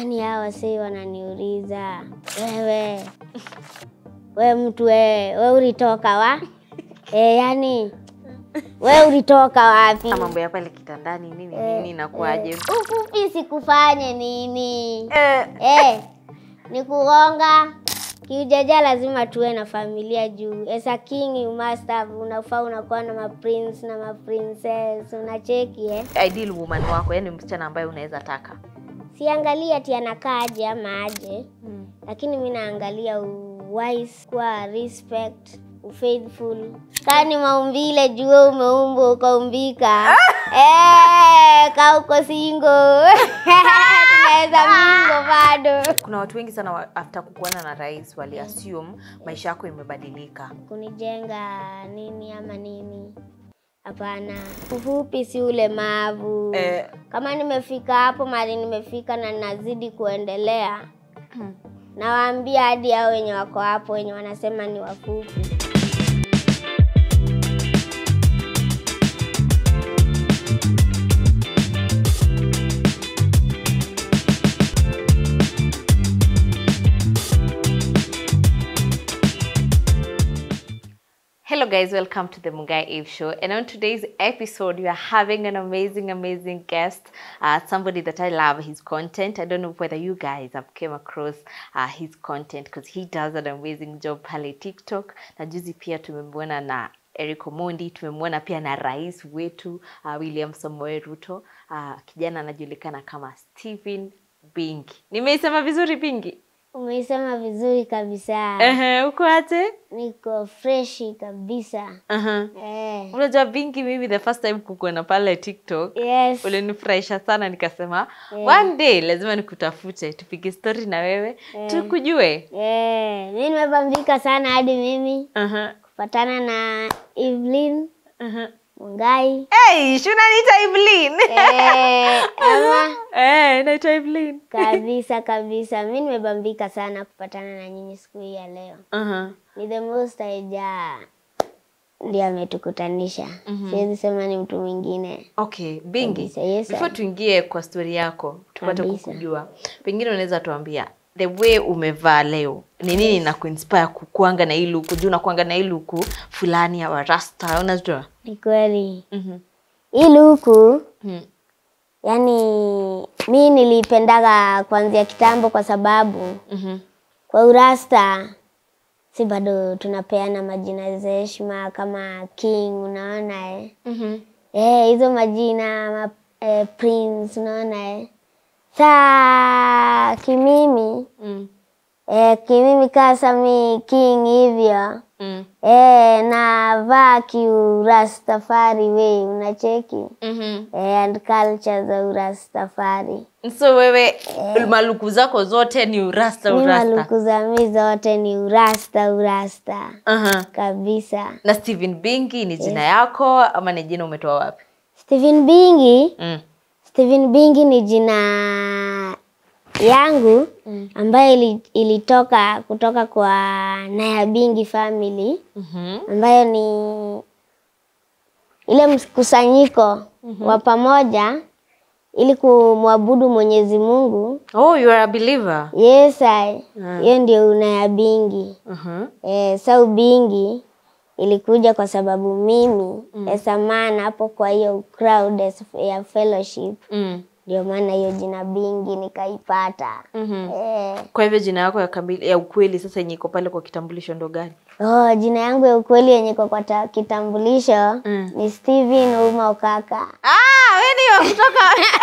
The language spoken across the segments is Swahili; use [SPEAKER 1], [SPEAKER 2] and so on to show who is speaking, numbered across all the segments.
[SPEAKER 1] Yani hawa sasa wananiuliza, wewe mtu wewe ulitoka wa? Yani wewe ulitoka wapi?
[SPEAKER 2] Mambo ya pale kitandani nini inakuaje?
[SPEAKER 1] Ufupi sikufanye nini? Ni kugonga. Kiujaja lazima tuwe na familia juu. As a king you must have, unafaa unakuwa na ma prince na ma princess, unacheki
[SPEAKER 2] Ideal woman wako, yani msichana ambaye unaweza taka.
[SPEAKER 1] Siangalia ati anakaa aje ama aje. Lakini mimi naangalia wise, kwa respect, faithful. Kani maumbile juu umeumbwa ukaumbika. Ka uko single. Tunaweza mingo bado.
[SPEAKER 2] Kuna watu wengi sana after kukuana na rais wali assume maisha yako imebadilika.
[SPEAKER 1] Kunijenga nini ama nini? Hapana. Ufupi si ulemavu. Kama nimefika hapo mahali nimefika na nazidi kuendelea. Nawaambia hadi hao wenye wako hapo wenye wanasema ni wafupi.
[SPEAKER 2] Hello guys, welcome to the Mungai Eve show, and on today's episode we are having an amazing guest, somebody that I love his content. I don't know whether you guys have came across his content because he does an amazing job pale TikTok. Na juzi pia tumemwona na Omondi, tumemwona pia na rais wetu William Samoei Ruto. Kijana anajulikana kama Stephen Bingi. Nimeisema vizuri Bingi?
[SPEAKER 1] Umeisema vizuri kabisa.
[SPEAKER 2] Uko aje?
[SPEAKER 1] Niko freshi kabisa.
[SPEAKER 2] Unajua Bingi, mimi the first time kukuona pale TikTok, ulinifurahisha sana, nikasema one day lazima nikutafute tupige story na wewe, tukujue.
[SPEAKER 1] Mimi nimebambika sana hadi mimi. Kupatana na Evelyn. Mungai.
[SPEAKER 2] Shuna nita Evelyn.
[SPEAKER 1] Ama
[SPEAKER 2] naita Evelyn.
[SPEAKER 1] Kabisa. Mimi nimebambika sana kupatana na nyinyi siku hii ya leo. Ni the most ndiye ametukutanisha. Siwezi sema ni mtu mwingine.
[SPEAKER 2] Okay, Bingi. Before tuingie kwa story yako, tupate kukujua. Pengine unaweza tuambia the way umevaa leo, ni nini inakuinspire kukuanga na hii look? Juu unakuanga na hii look fulani ya Rasta, unajua?
[SPEAKER 1] Ni kweli. Hii look yani mimi nilipendaga kuanzia kitambo kwa sababu kwa Rasta si bado tunapeana majina za heshima kama king, unaona hizo majina prince, unaona kimimi kimimi kasa mi king hivyo na vaa Rastafari way, unacheki and culture za Rastafari.
[SPEAKER 2] So wewe maluku zako zote ni Rasta?
[SPEAKER 1] Maluku za mimi zote ni Rasta. Kabisa.
[SPEAKER 2] Na Stephen Bingi ni jina yako ama ni jina umetoa wapi?
[SPEAKER 1] Stephen Bingi ni jina yangu ambayo ilitoka kutoka kwa Naya Bingi family, ambayo ni ile mkusanyiko wa pamoja ili kumwabudu Mwenyezi Mungu.
[SPEAKER 2] Oh, you are a believer?
[SPEAKER 1] Yes, hiyo ndio Naya Bingi. So Bingi ilikuja kwa sababu mimi esamana hapo kwa hiyo crowd ya fellowship. Ndio maana hiyo jina Bingi nikaipata.
[SPEAKER 2] Kwa hivyo jina yako ya ukweli sasa yenye iko pale kwa kitambulisho ndo gani?
[SPEAKER 1] Jina yangu ya ukweli yenye iko kwa kitambulisho ni Stephen Okaka.
[SPEAKER 2] Wewe ni kutoka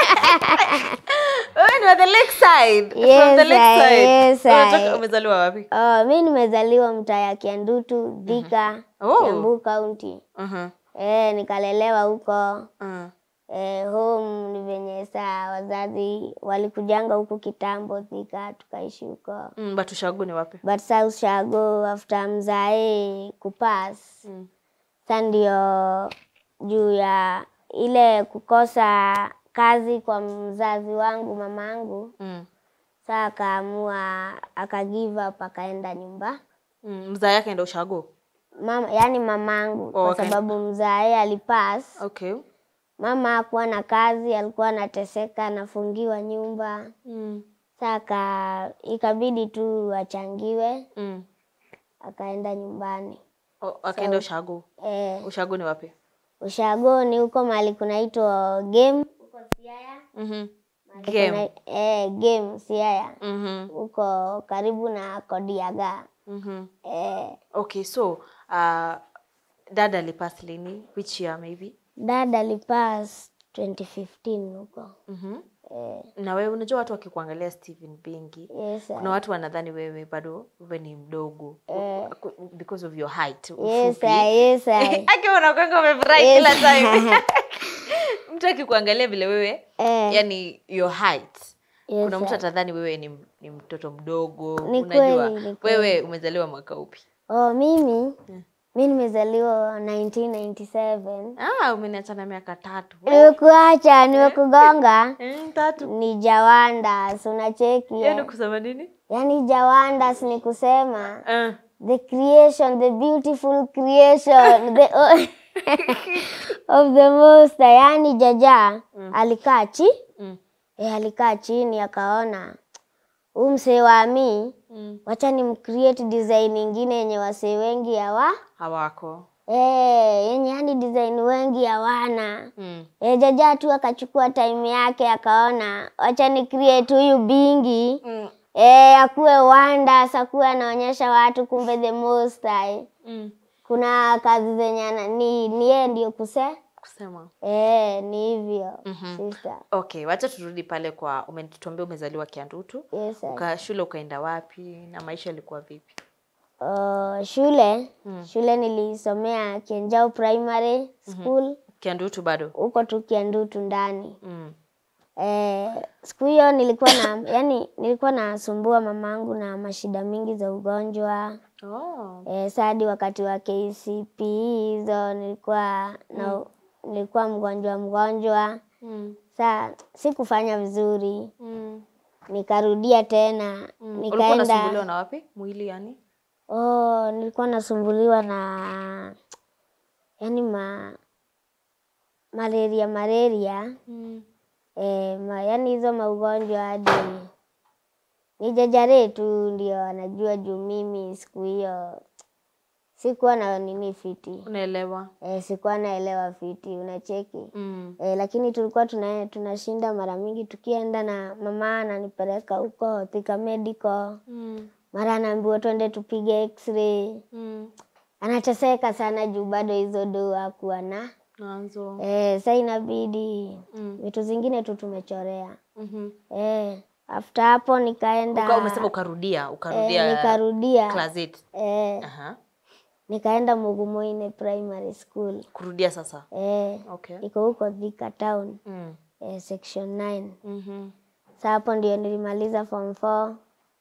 [SPEAKER 2] wewe ni wa the lakeside? From the lakeside. Umezaliwa wapi?
[SPEAKER 1] Mimi nimezaliwa mtaa ya Kiandutu, Thika, Kiambu County. Nikalelewa huko. Home ni venye saa wazazi walikujanga huku kitambo Thika, tukaishi huko.
[SPEAKER 2] But Ushago ni wapi?
[SPEAKER 1] But South Ushago after mzae kupass. Ndio juu ya ile kukosa kazi kwa mzazi wangu, mamangu. Sasa akaamua akagive up akaenda nyumba.
[SPEAKER 2] Mzae yake ndio Ushago?
[SPEAKER 1] Yani mamangu kwa sababu mzae alipass. Mama hakuwa na kazi, alikuwa anateseka, anafungiwa nyumba. Saka ikabidi tu achangiwe. Akaenda nyumbani.
[SPEAKER 2] Akaenda ushago. Ushago ni wapi?
[SPEAKER 1] Ushago ni huko mahali kunaitwa Game. Huko Siaya.
[SPEAKER 2] Game.
[SPEAKER 1] Game Siaya. Huko karibu na Kodiaga.
[SPEAKER 2] Okay, so dad alipass lini? Which year maybe?
[SPEAKER 1] Dad alipass 2015 huko.
[SPEAKER 2] Na wewe unajua watu wakikuangalia Stephen Bingi,
[SPEAKER 1] Yes,
[SPEAKER 2] kuna watu wanadhani wewe bado wewe ni mdogo because of your height.
[SPEAKER 1] Yes, yes.
[SPEAKER 2] Akiwa unakwanga umefurahi kila time. Mtu akikuangalia vile wewe, yani your height.
[SPEAKER 1] Yes,
[SPEAKER 2] kuna mtu atadhani wewe ni mtoto mdogo.
[SPEAKER 1] Unajua
[SPEAKER 2] wewe umezaliwa mwaka upi?
[SPEAKER 1] Mimi nimezaliwa 1997.
[SPEAKER 2] Umeniacha na miaka 3.
[SPEAKER 1] Nimekuacha, nimekugonga.
[SPEAKER 2] 3.
[SPEAKER 1] Ni Jawandas, unacheki.
[SPEAKER 2] Yaani kusema nini?
[SPEAKER 1] Yaani Jawandas ni kusema the creation, the beautiful creation, the of the most. Yani Jaja alikaa alikaa chini akaona msee wa mimi wacha nimcreate design nyingine yenye wasee wengi
[SPEAKER 2] hawako.
[SPEAKER 1] Yenye yani design wengi hawana. Jaja tu akachukua time yake akaona wacha ni create huyu Bingi. Akuwe Wonders, akuwe anaonyesha watu kumbe the most high. Kuna kazi zenye ni yeye ndio kusema. Ni hivyo. Sister.
[SPEAKER 2] Okay, wacha turudi pale kwa umenituambia umezaliwa Kiandutu.
[SPEAKER 1] Yes,
[SPEAKER 2] Shule ukaenda wapi na maisha yalikuwa vipi?
[SPEAKER 1] Shule nilisomea Kienjao Primary School.
[SPEAKER 2] Kiandutu bado?
[SPEAKER 1] Huko tu Kiandutu ndani. Siku hiyo nilikuwa nasumbua mamangu na mashida mingi za ugonjwa. Sadi wakati wa KCP hizo nilikuwa mgonjwa. Sikufanya vizuri. Nikarudia tena.
[SPEAKER 2] Ulikuwa unasumbuliwa na wapi? Mwili yani?
[SPEAKER 1] Nilikuwa nasumbuliwa na malaria. Yani hizo maugonjwa hadi ni Jajare tu ndio anajua juu mimi siku hiyo sikuwa na nini fiti.
[SPEAKER 2] Unaelewa?
[SPEAKER 1] Sikuwa naelewa fiti, unacheki. Lakini tulikuwa tunashinda mara mingi tukienda na mama ananipeleka huko Thika Medical. Mara anaambiwa twende tupige x-ray. Anateseka sana juu bado hizo do hakuwa
[SPEAKER 2] nazo.
[SPEAKER 1] Sasa inabidi vitu zingine tu tumechorea. After hapo nikaenda.
[SPEAKER 2] Umesema ukarudia.
[SPEAKER 1] Nikarudia.
[SPEAKER 2] Class 8.
[SPEAKER 1] Nikaenda Mugumoine Primary School.
[SPEAKER 2] Kurudia sasa?
[SPEAKER 1] Okay. Iko huko Thika Town. Section 9. Sasa hapo ndio nilimaliza form 4.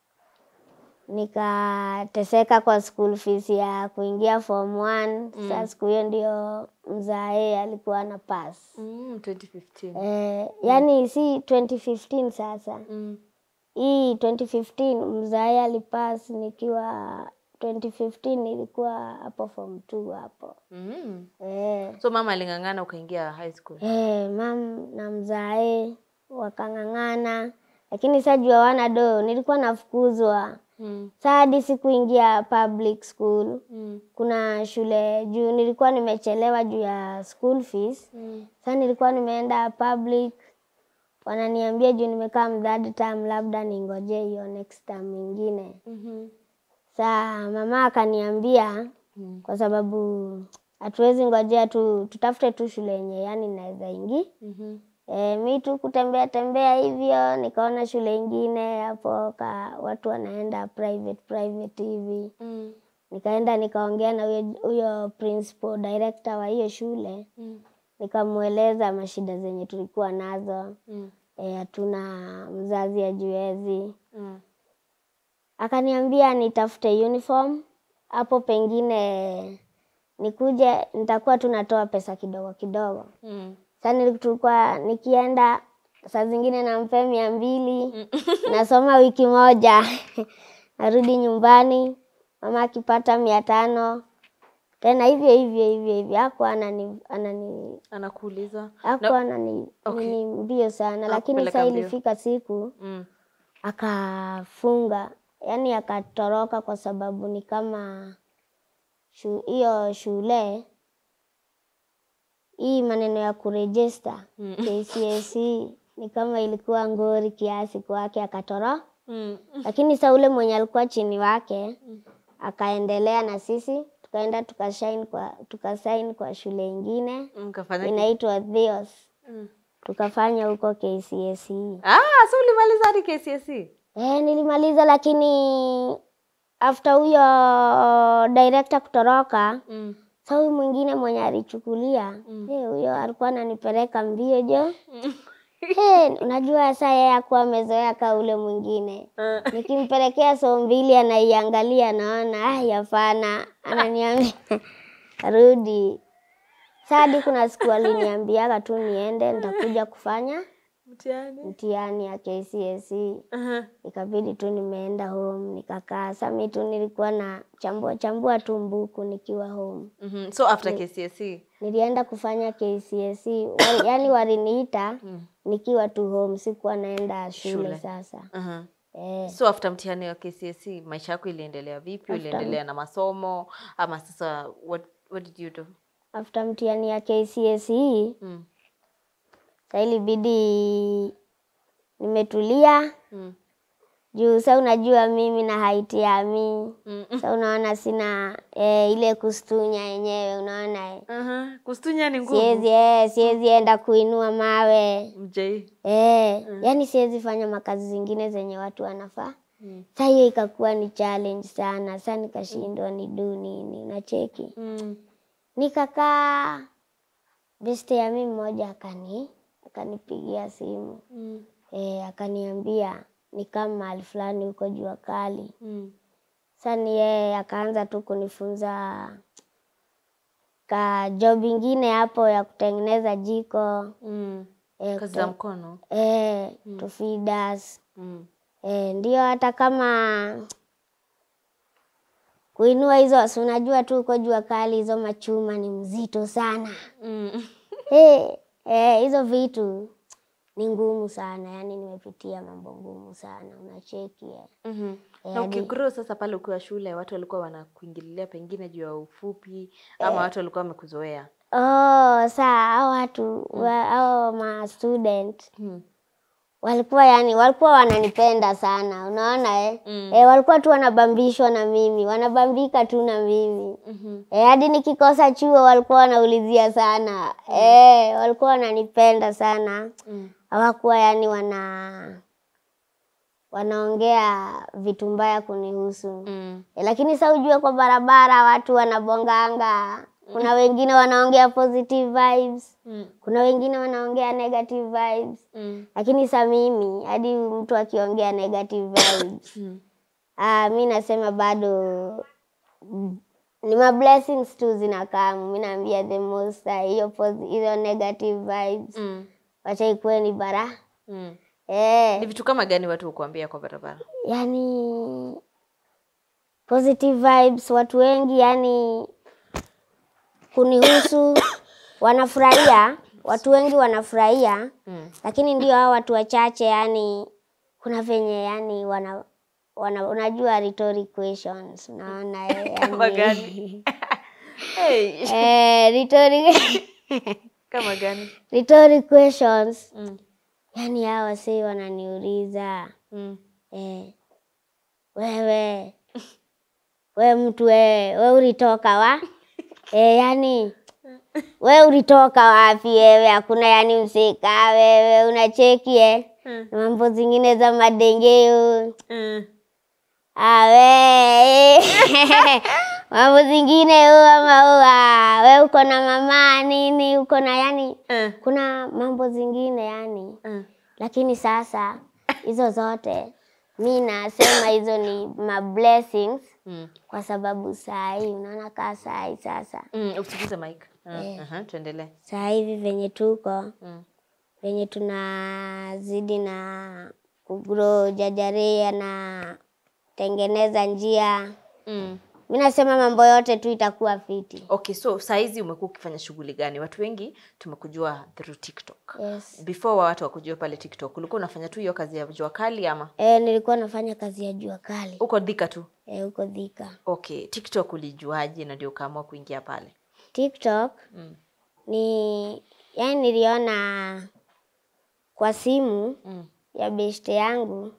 [SPEAKER 1] Nikateseka kwa school fees ya kuingia form 1. Sasa siku hiyo ndio mzae alikuwa na pass.
[SPEAKER 2] 2015.
[SPEAKER 1] Yani si 2015 sasa. Hii 2015 mzae alipass nikiwa 2015 nilikuwa hapo form 2 hapo.
[SPEAKER 2] So mama alingangana ukaingia high school?
[SPEAKER 1] Mam na mzae wakangangana. Lakini sajua wana do nilikuwa nafukuzwa. Hadi sikuingia public school. Kuna shule juu nilikuwa nimechelewa juu ya school fees. Sasa nilikuwa nimeenda public. Wananiambia juu nimekaa third term labda ningoje hiyo next term nyingine. Sasa mama akaniambia kwa sababu hatuwezi ngojea tutafute tu shule yenye yani naweza ingia. Mimi tu kutembea hivyo nikaona shule nyingine hapo watu wanaenda private hivi. Nikaenda nikaongea na huyo principal director wa hiyo shule. Nikamueleza mashida zenye tulikuwa nazo. Hatuna mzazi ajiwezi. Akaniambia nitafute uniform. Hapo pengine nikuje nitakuwa tunatoa pesa kidogo. Sasa nilikuwa nikienda saa zingine nampa 200. Nasoma wiki moja. Narudi nyumbani. Mama akipata 500. Tena hivyo hapo
[SPEAKER 2] anakuuliza.
[SPEAKER 1] Hapo mbio sana lakini sasa ilifika siku akafunga, yani akatoroka kwa sababu ni kama hiyo shule hii maneno ya kuregister KCSE ni kama ilikuwa ngori kiasi kwake akatoroka. Lakini sa ule mwenye alikuwa chini wake akaendelea na sisi, tukaenda tukasign kwa shule ingine inaitwa Theos. Tukafanya huko KCSE.
[SPEAKER 2] So ulimaliza hadi KCSE?
[SPEAKER 1] Nilimaliza, lakini after huyo director kutoroka, sa huyu mwingine mwenye alichukulia, huyo alikuwa ananipeleka mbio jo. Unajua saa yeye hakuwa amezoea ka ule mwingine. Nikimpelekea so mbili anaiangalia naona yafana, ananiambia rudi. Sadi kuna siku aliniambiaga tu niende nitakuja kufanya mtihani ya KCSE. Ikabidi tu nimeenda home nikakaa. Sasa mimi tu nilikuwa na chambua tu mbuku nikiwa home.
[SPEAKER 2] So after KCSE
[SPEAKER 1] nilienda kufanya KCSE. Yani waliniita nikiwa tu home, sikuwa naenda shule sasa.
[SPEAKER 2] So after mtihani wa KCSE maisha yako iliendelea vipi? Uliendelea na masomo ama sasa what did you do?
[SPEAKER 1] After mtihani ya KCSE sasa ilibidi nimetulia. Juu sasa unajua mimi na height ya mimi. Sasa unaona sina ile kustunya yenyewe, unaona
[SPEAKER 2] kustunya ni ngumu.
[SPEAKER 1] Siwezi enda kuinua mawe. Yani siwezi fanya makazi zingine zenye watu wanafaa. Sasa hiyo ikakuwa ni challenge sana. Sasa nikashindwa ni do nini, unacheki. Nikakaa, beste ya mimi mmoja akanipigia simu. Akaniambia ni kama mahali fulani huko jua kali. Sasa ni yeye akaanza tu kunifunza ka job ingine hapo ya kutengeneza jiko.
[SPEAKER 2] Kazi za mkono.
[SPEAKER 1] To feed us. Ndio hata kama kuinua hizo, unajua tu uko jua kali, hizo machuma ni mzito sana. Hizo vitu ni ngumu sana, yani nimepitia mambo ngumu sana, unacheki.
[SPEAKER 2] Na ukigrow sasa pale ukiwa shule, watu walikuwa wanakuingililia pengine juu ya ufupi ama watu walikuwa wamekuzoea?
[SPEAKER 1] Saa watu hao ma student walikuwa wananipenda sana, unaona walikuwa tu wanabambishwa na mimi, wanabambika tu na mimi. Hadi nikikosa chuo walikuwa wanaulizia sana. Walikuwa wananipenda sana. Hawakuwa yani wanaongea vitu mbaya kunihusu. Lakini sasa ujue kwa barabara watu wanabonganga. Kuna wengine wanaongea positive vibes. Kuna wengine wanaongea negative vibes. Lakini sasa mimi hadi mtu akiongea negative vibes, mimi nasema bado ni ma blessings tu zinakaa. Mimi naambia the most hiyo negative vibes wacha ikuwe ni bara.
[SPEAKER 2] Ni vitu kama gani watu hukuambia kwa barabara?
[SPEAKER 1] Yani positive vibes, watu wengi yani kunihusu wanafurahia, watu wengi wanafurahia. Lakini ndio hao watu wachache yani kuna venye yani unajua rhetoric questions, unaona
[SPEAKER 2] kama gani?
[SPEAKER 1] Rhetoric
[SPEAKER 2] kama gani?
[SPEAKER 1] Rhetoric questions. Yani hawa sasa wananiuliza wewe mtu wewe ulitoka wa? Yani wewe ulitoka wapi wewe? Hakuna yani msika wewe, unacheki mambo zingine za madengeo. Mambo zingine wewe uko na mama nini, uko na yani kuna mambo zingine yani. Lakini sasa hizo zote mimi nasema hizo ni my blessings. Kwa sababu saa hii unaona kaa saa hii sasa.
[SPEAKER 2] Usikize mic. Tuendelee.
[SPEAKER 1] Saa hivi venye tuko, venye tunazidi na kugrow jajarea na tengeneza njia. Mimi nasema mambo yote tu itakuwa fiti.
[SPEAKER 2] Okay, so saizi umekuwa ukifanya shughuli gani? Watu wengi tumekujua through TikTok.
[SPEAKER 1] Yes.
[SPEAKER 2] Before watu wakujua pale TikTok, ulikuwa unafanya tu hiyo kazi ya jua kali ama?
[SPEAKER 1] Nilikuwa nafanya kazi ya jua kali.
[SPEAKER 2] Uko Thika tu?
[SPEAKER 1] Uko Thika.
[SPEAKER 2] Okay, TikTok ulijuaje na ndio ukaamua kuingia pale?
[SPEAKER 1] TikTok yani niliona kwa simu ya beshte yangu.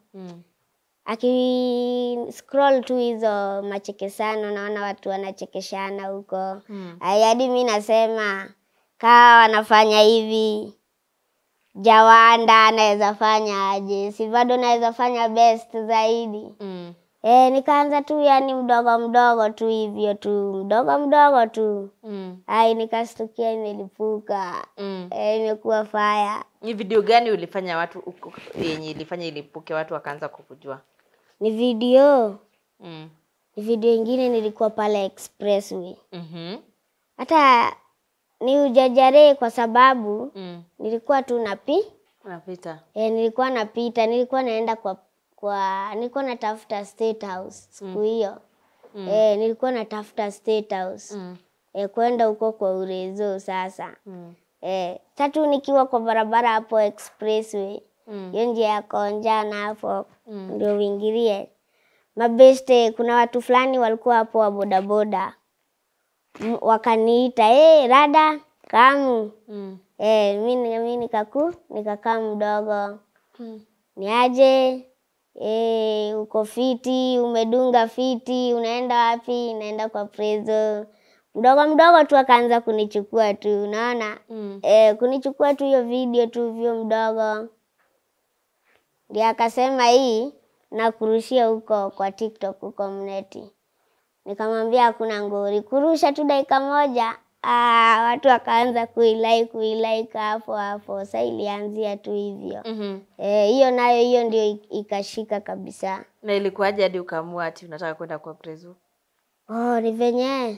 [SPEAKER 1] Scroll tu hizo machekesano, naona watu wanachekeshana huko. Hadi mimi nasema kaa wanafanya hivi, Jawanda anaweza fanya aje? Si bado naweza fanya best zaidi. Nikaanza tu yani mdogo tu hivyo tu, mdogo tu. Nikastukia imelipuka. Imekuwa fire.
[SPEAKER 2] Ni video gani ulifanya watu yenye ilifanya ilipuke watu wakaanza kukujua?
[SPEAKER 1] Ni video. Ni video ingine nilikuwa pale expressway. Hata ni ujajare kwa sababu nilikuwa tu
[SPEAKER 2] napita.
[SPEAKER 1] Nilikuwa napita, nilikuwa naenda nilikuwa natafuta State House siku hiyo. Nilikuwa natafuta State House. Kwenda huko kwa Urezo sasa. Tatu nikiwa kwa barabara hapo expressway. Hiyo njia ya Konjana hapo ndio uingilie. Mabeste kuna watu fulani walikuwa hapo wa bodaboda. Wakaniita, Rada, kamu. Mimi nikakaa mdogo. Niaje? Uko fiti, umedunga fiti, unaenda wapi? Naenda kwa prezo. Mdogo tu akaanza kunichukua tu, unaona? Kunichukua tu hiyo video tu vyo mdogo. Ndiye akasema hii na kurushia huko kwa TikTok huko mneti. Nikamwambia hakuna ngori, kurusha tu dakika moja. Watu wakaanza kuilike hapo. Sasa ilianzia tu hivyo. Hiyo nayo hiyo ndio ikashika kabisa.
[SPEAKER 2] Na ilikuwaje hadi ukaamua ati unataka kwenda kwa prezo?
[SPEAKER 1] Ni venye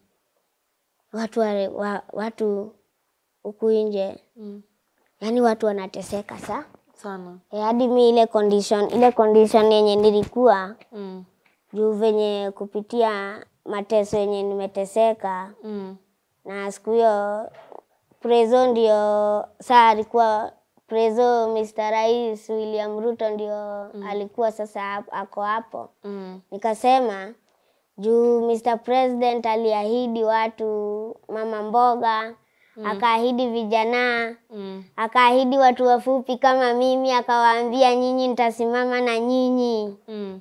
[SPEAKER 1] watu huku nje. Yaani watu wanateseka
[SPEAKER 2] sana.
[SPEAKER 1] Hadi mimi ile condition yenye nilikuwa juu venye kupitia mateso yenye nimeteseka. Na siku hiyo prezo ndio alikuwa prezo Mr. Rais William Ruto ndio alikuwa sasa ako hapo. Nikasema juu Mr. President aliahidi watu mama mboga, akaahidi vijana, akaahidi watu wafupi kama mimi, akawaambia nyinyi nitasimama na nyinyi.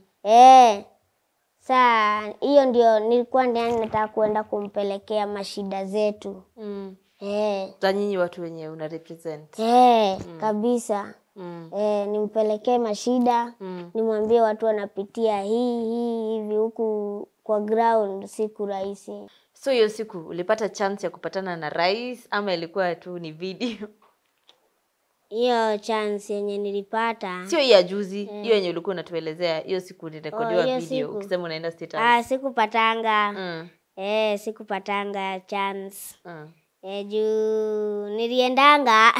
[SPEAKER 1] Saa hiyo ndio nilikuwa ndani nataka kuenda kumpelekea mashida zetu.
[SPEAKER 2] Za nyinyi watu wenye una represent.
[SPEAKER 1] Kabisa. Nimpelekee mashida, nimwambie watu wanapitia hivi huku kwa ground siku rahisi.
[SPEAKER 2] So hiyo siku ulipata chance ya kupatana na rais ama ilikuwa tu ni video?
[SPEAKER 1] Hiyo chance yenye nilipata.
[SPEAKER 2] Sio ya juzi, hiyo yenye ulikuwa unatuelezea, hiyo siku nirekodiwa video ukisema unaenda State House.
[SPEAKER 1] Sikupatanga. Sikupatanga chance. Juu niliendanga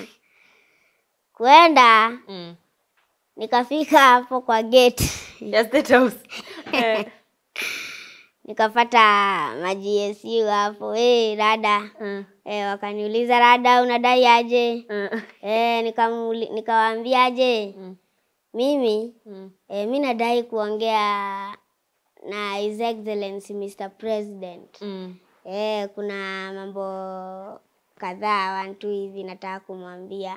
[SPEAKER 1] kwenda nikafika hapo kwa gate
[SPEAKER 2] ya State House.
[SPEAKER 1] Nikapata ma-GSU hapo, Rada. Wakaniuliza, Rada unadai aje? Nikawaambia aje? Mimi mimi nadai kuongea na His Excellency Mr. President. Kuna mambo kadhaa wantu hivi nataka kumwambia.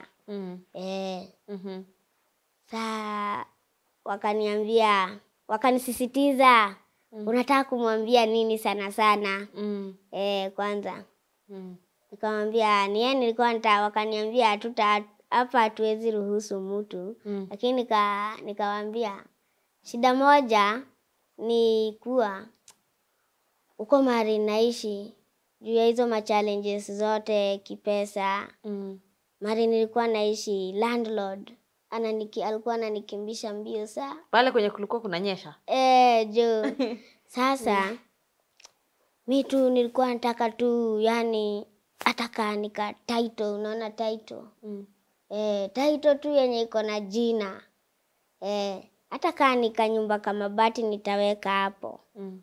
[SPEAKER 1] Saa wakaniambia, wakanisisitiza, unataka kumwambia nini sana? Kwanza. Nikamwambia nilikuwa wakaniambia hapa hatuwezi ruhusu mtu. Lakini nikawaambia shida moja ni kuwa uko mahali naishi juu ya hizo ma-challenges zote kipesa. Mahali nilikuwa naishi landlord alikuwa ananikimbisha mbio saa.
[SPEAKER 2] Pale kwenye kulikuwa kunanyesha?
[SPEAKER 1] Jo. Sasa mimi tu nilikuwa nataka tu yani ataka nika title, unaona title. Title tu yenye iko na jina. Hata kaa nika nyumba kama bati nitaweka hapo.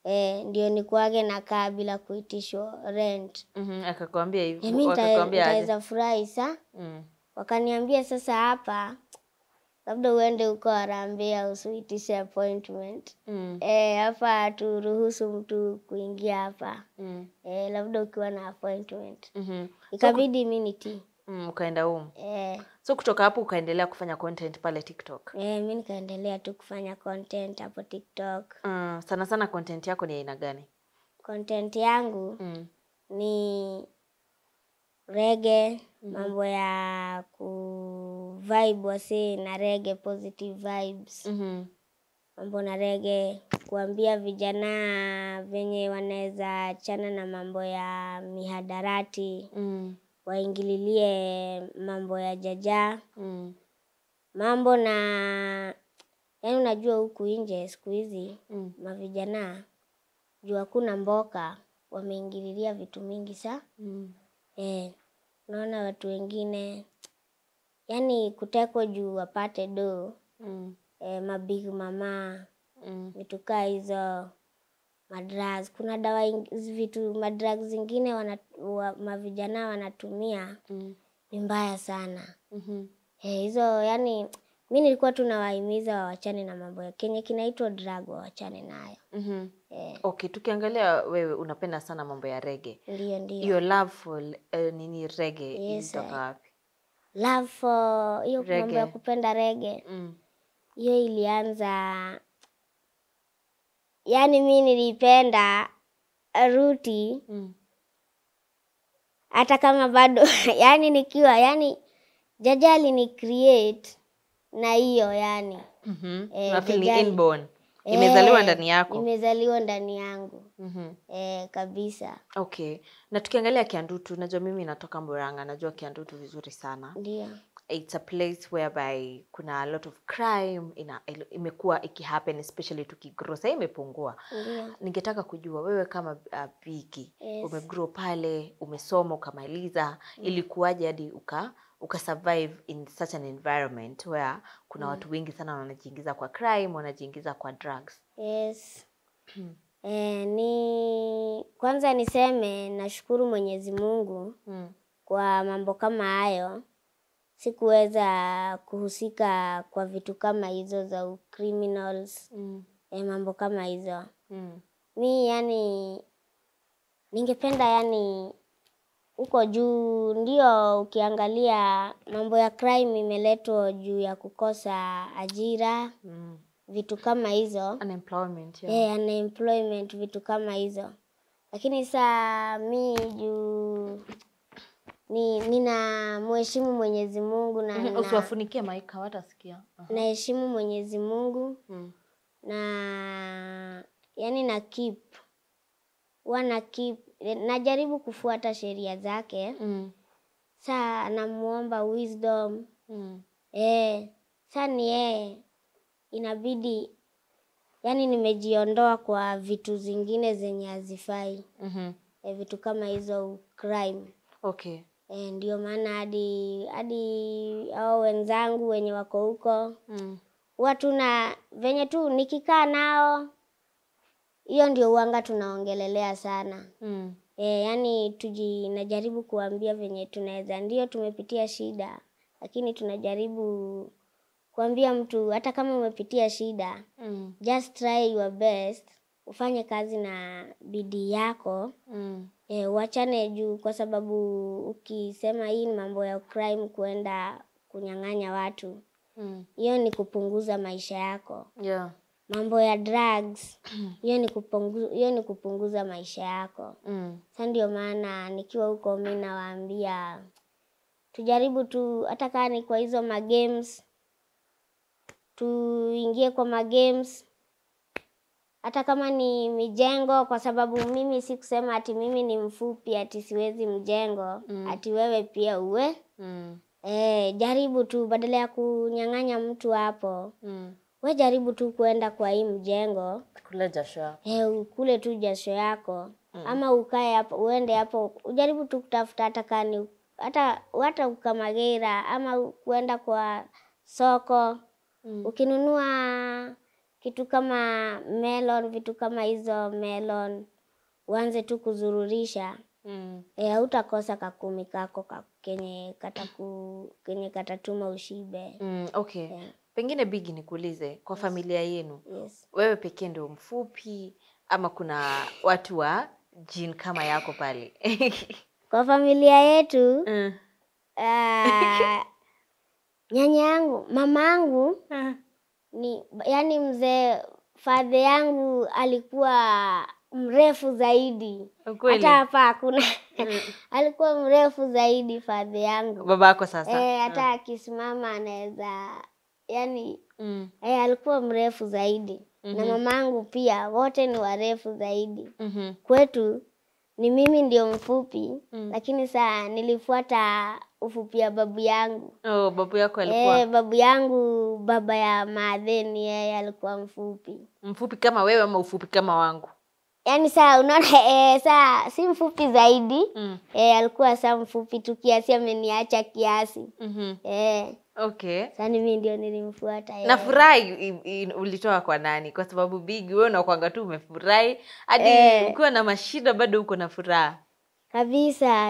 [SPEAKER 1] Ndio nikuage nakaa bila kuitishwa rent.
[SPEAKER 2] Akakwambia hivyo,
[SPEAKER 1] Mimi
[SPEAKER 2] akakwambia aje?
[SPEAKER 1] nitaweza furahi sa. Wakaniambia sasa hapa labda uende huko Harambee usiitishe appointment. Hapa turuhusu mtu kuingia hapa. Labda ukiwa na appointment. Ikabidi mimi nitii.
[SPEAKER 2] Ukaenda huko. So kutoka hapo ukaendelea kufanya content pale TikTok?
[SPEAKER 1] Mimi nikaendelea tu kufanya content hapo TikTok.
[SPEAKER 2] Sana sana content yako ni aina gani?
[SPEAKER 1] Content yangu ni reggae, mambo ya vibe wase na reggae, positive vibes. Mambo na reggae, kuambia vijana venye wanaweza achana na mambo ya mihadarati. Waingililie mambo ya jaja. Mambo na yaani unajua huku nje siku hizi mavijana juu hakuna mboka wameingililia vitu mingi sa. Unaona watu wengine yaani kutekwa juu wapate do. Mabig mama, vitu kaa hizo, madrugs. Kuna dawa vitu madrugs zingine mavijana wanatumia ni mbaya sana. Hizo yaani mimi nilikuwa tu nawahimiza waachane na mambo ya kenye kinaitwa drug waachane nayo.
[SPEAKER 2] Okay, tukiangalia wewe unapenda sana mambo ya reggae.
[SPEAKER 1] Ndio.
[SPEAKER 2] Your love for nini reggae ilitoka wapi?
[SPEAKER 1] Love for hiyo mambo ya kupenda reggae. Hiyo ilianza yaani mimi nilipenda Ruti. Hata kama bado yaani nikiwa yaani jaja ni create na hiyo yaani.
[SPEAKER 2] Feeling inborn. Imezaliwa ndani yako.
[SPEAKER 1] Imezaliwa ndani yangu. Kabisa.
[SPEAKER 2] Okay. Na tukiangalia Kiandutu, najua mimi natoka Murang'a, najua Kiandutu vizuri sana.
[SPEAKER 1] Ndio.
[SPEAKER 2] It's a place whereby kuna a lot of crime imekuwa ikihappen, especially tukigrow. Sasa imepungua. Ningetaka kujua wewe kama Bingi, umegrow pale, umesoma ukamaliza, ilikuwaje hadi ukasurvive in such an environment where kuna watu wengi sana wanajiingiza kwa crime, wanajiingiza kwa drugs?
[SPEAKER 1] Kwanza niseme nashukuru Mwenyezi Mungu kwa mambo kama hayo. Sikuweza kuhusika kwa vitu kama hizo za criminals. Mambo kama hizo. Mimi yaani ningependa yaani huko juu ndio ukiangalia mambo ya crime imeletwa juu ya kukosa ajira. Vitu kama hizo.
[SPEAKER 2] Unemployment.
[SPEAKER 1] Unemployment, vitu kama hizo. Lakini saa mimi juu nina mheshimu Mwenyezi Mungu na
[SPEAKER 2] usiwafunikie maika watasikia.
[SPEAKER 1] Naheshimu Mwenyezi Mungu. Na yaani najaribu kufuata sheria zake. Saa namuomba wisdom. Saa ni yeye inabidi yaani nimejiondoa kwa vitu zingine zenye hazifai. Vitu kama hizo crime.
[SPEAKER 2] Okay.
[SPEAKER 1] Ndio maana hadi hao wenzangu wenye wako huko. Watu na venye tu nikikaa nao hiyo ndio huanga tunaongelelea sana. Yaani najaribu kuambia venye tunaweza. Ndio tumepitia shida, lakini tunajaribu kuambia mtu hata kama umepitia shida, just try your best, ufanye kazi na bidii yako. Uachane juu kwa sababu ukisema hii ni mambo ya crime kuenda kunyang'anya watu. Hiyo ni kupunguza maisha yako. Mambo ya drugs, hiyo ni kupunguza maisha yako. Sasa ndio maana nikiwa huko mimi nawaambia tujaribu tu hata kama ni kwa hizo magames, tuingie kwa magames. Hata kama ni mijengo, kwa sababu mimi si kusema ati mimi ni mfupi ati siwezi mjengo. Ati wewe pia uwe. Jaribu tu badala ya kunyang'anya mtu hapo. We jaribu tu kuenda kwa hii mjengo.
[SPEAKER 2] Kule jasho.
[SPEAKER 1] Kule tu jasho yako. Ama ukae hapo, uende hapo. Ujaribu tu kutafuta hata Ukamagera ama kuenda kwa soko. Ukinunua kitu kama melon, vitu kama hizo melon, uanze tu kuzururisha. Hautakosa kakumi kako kenye katatuma ushibe.
[SPEAKER 2] Okay. Pengine Bingi nikuulize, kwa familia yenu, wewe pekee ndio mfupi ama kuna watu wa jin kama yako pale?
[SPEAKER 1] Kwa familia yetu, nyanya yangu, mamangu, yani mzee father yangu alikuwa mrefu zaidi. Hata hapa hakuna. Alikuwa mrefu zaidi father yangu.
[SPEAKER 2] Babako sasa?
[SPEAKER 1] Hata akisimama anaweza, yani alikuwa mrefu zaidi. Na mamangu pia, wote ni warefu zaidi. Kwetu ni mimi ndio mfupi, lakini saa nilifuata ufupi ya babu yangu.
[SPEAKER 2] Babu yako alikuwa?
[SPEAKER 1] Babu yangu, baba ya madheni, yeye alikuwa mfupi.
[SPEAKER 2] Mfupi kama wewe ama ufupi kama wangu?
[SPEAKER 1] Yani saa unaona saa si mfupi zaidi. Alikuwa saa mfupi tu kiasi, ameniacha kiasi.
[SPEAKER 2] Okay.
[SPEAKER 1] Sasa mimi ndio nilimfuata yeye.
[SPEAKER 2] Na furahi ulitoa kwa nani? Kwa sababu Bingi wewe unakuanga tu umefurahi hadi ukiwa na mashida bado uko na furaha.
[SPEAKER 1] Kabisa,